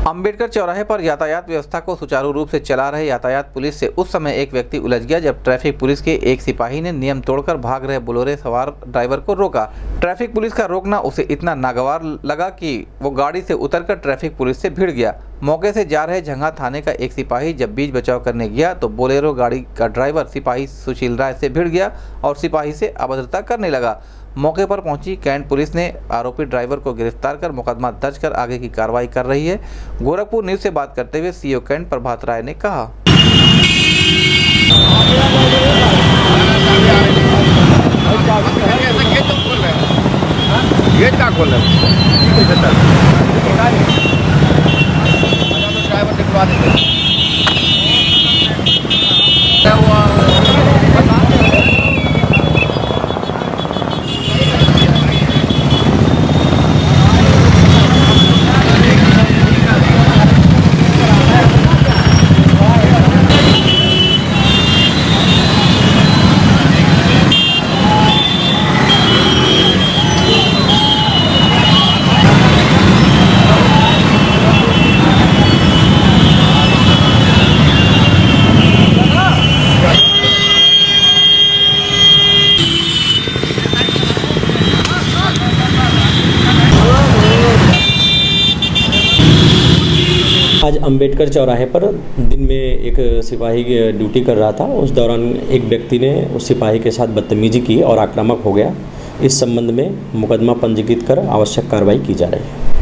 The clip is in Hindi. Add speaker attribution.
Speaker 1: अंबेडकर चौराहे पर यातायात व्यवस्था को सुचारू रूप से चला रहे यातायात पुलिस से उस समय एक व्यक्ति उलझ गया जब ट्रैफिक पुलिस के एक सिपाही ने नियम तोड़कर भाग रहे बोलेरो सवार ड्राइवर को रोका। ट्रैफिक पुलिस का रोकना उसे इतना नागवार लगा कि वो गाड़ी से उतरकर ट्रैफिक पुलिस से भिड़ गया। मौके से जा रहे झंगा थाने का एक सिपाही जब बीच बचाव करने गया तो बोलेरो गाड़ी का ड्राइवर सिपाही सुशील राय से भिड़ गया और सिपाही से अभद्रता करने लगा। मौके पर पहुंची कैंट पुलिस ने आरोपी ड्राइवर को गिरफ्तार कर मुकदमा दर्ज कर आगे की कार्रवाई कर रही है। गोरखपुर न्यूज से बात करते हुए सीओ कैंट प्रभात राय ने कहा,
Speaker 2: आज अंबेडकर चौराहे पर दिन में एक सिपाही ड्यूटी कर रहा था। उस दौरान एक व्यक्ति ने उस सिपाही के साथ बदतमीजी की और आक्रामक हो गया। इस संबंध में मुकदमा पंजीकृत कर आवश्यक कार्रवाई की जा रही है।